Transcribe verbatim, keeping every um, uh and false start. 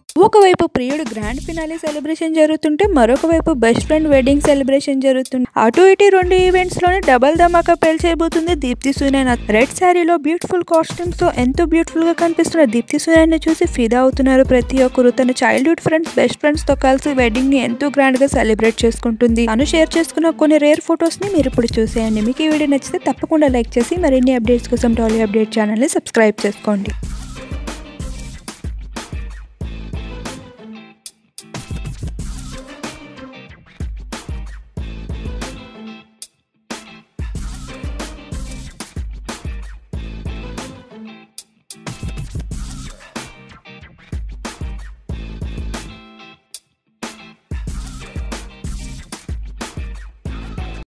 ఒకవైపు ప్రియుడు grand finale celebration జరుగుతుంటే మరొక వైపు బెస్ట్ ఫ్రెండ్ వెడ్డింగ్ సెలబ్రేషన్ జరుగుతుంది. అటు ఇటు రెండు ఈవెంట్స్ లోనే డబల్ ధమాకా పేల్చేయబోతుంది దీప్తి సునైనా. రెడ్ శారీలో బ్యూటిఫుల్ కాస్ట్యూమ్స్ తో ఎంతో బ్యూటిఫుల్ గా కనిపిస్తున్న దీప్తి సునైనా చూసి ఫిదా అవుతున్నారు ప్రతి ఒక్కరు. తన చైల్డ్హుడ్ ఫ్రెండ్స్ బెస్ట్ ఫ్రెండ్స్ తో కలిసి వెడ్డింగ్ ని ఎంతో గ్రాండ్ గా సెలబ్రేట్ చేసుకుంటుంది. తను షేర్ చేసుకున్న కొన్ని రేర్ ఫొటోస్ ని మీరు ఇప్పుడు చూసేయండి. మీకు ఈ వీడియో నచ్చితే తప్పకుండా లైక్ చేసి మరిన్ని అప్డేట్స్ కోసం టాలీ అప్డేట్ ఛానల్ ని సబ్స్క్రైబ్ చేసుకోండి.